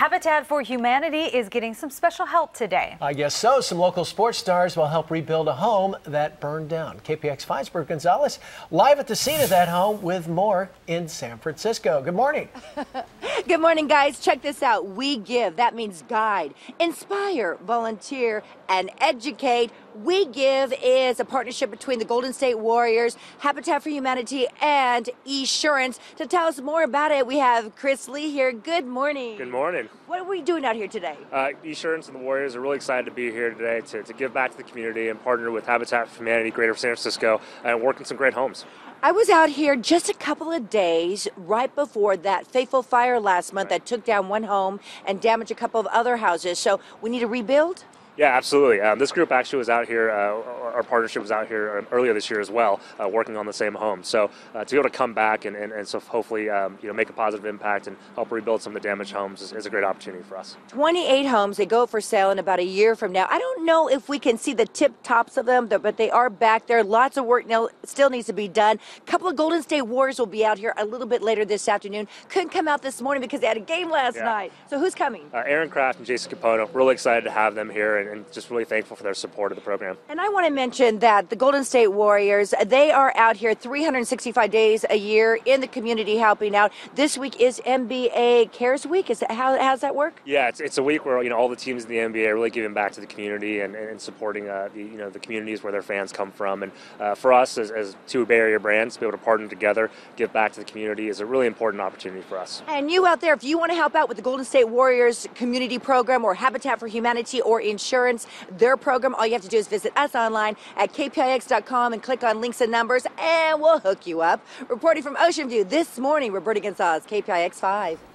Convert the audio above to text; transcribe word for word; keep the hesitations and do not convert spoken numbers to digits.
Habitat for Humanity is getting some special help today. I guess so. Some local sports stars will help rebuild a home that burned down. K P I X five's Roberta Gonzales live at the scene of that home with more in San Francisco. Good morning. Good morning, guys. Check this out. We give. That means guide, inspire, volunteer, and educate. We Give is a partnership between the Golden State Warriors, Habitat for Humanity, and Esurance. To tell us more about it, we have Chris Lee here. Good morning. Good morning. What are we doing out here today? Uh, Esurance and the Warriors are really excited to be here today to, to give back to the community and partner with Habitat for Humanity, Greater San Francisco, and work in some great homes. I was out here just a couple of days right before that fateful fire last month that took down one home and damaged a couple of other houses. So we need to rebuild? Yeah, absolutely. Um, this group actually was out here, uh, our partnership was out here earlier this year as well, uh, working on the same home. So uh, to be able to come back and, and, and so hopefully um, you know, make a positive impact and help rebuild some of the damaged homes is, is a great opportunity for us. twenty-eight homes, they go for sale in about a year from now. I don't know if we can see the tip tops of them, but they are back there. Lots of work now still needs to be done. A couple of Golden State Warriors will be out here a little bit later this afternoon. Couldn't come out this morning because they had a game last yeah. night. So who's coming? Uh, Aaron Kraft and Jason Capono, really excited to have them here and, and just really thankful for their support of the program. And I want to mention that the Golden State Warriors, they are out here three hundred sixty-five days a year in the community helping out. This week is N B A Cares Week. Is that how how's that work? Yeah, it's, it's a week where you know all the teams in the N B A are really giving back to the community and, and supporting uh, the you know the communities where their fans come from. And uh, for us as, as two Bay Area brands to be able to partner together, give back to the community is a really important opportunity for us. And you out there, if you want to help out with the Golden State Warriors community program or Habitat for Humanity or Esurance, their program, all you have to do is visit us online at K P I X dot com and click on links and numbers, and we'll hook you up. Reporting from Ocean View this morning, Roberta Gonzales, K P I X five.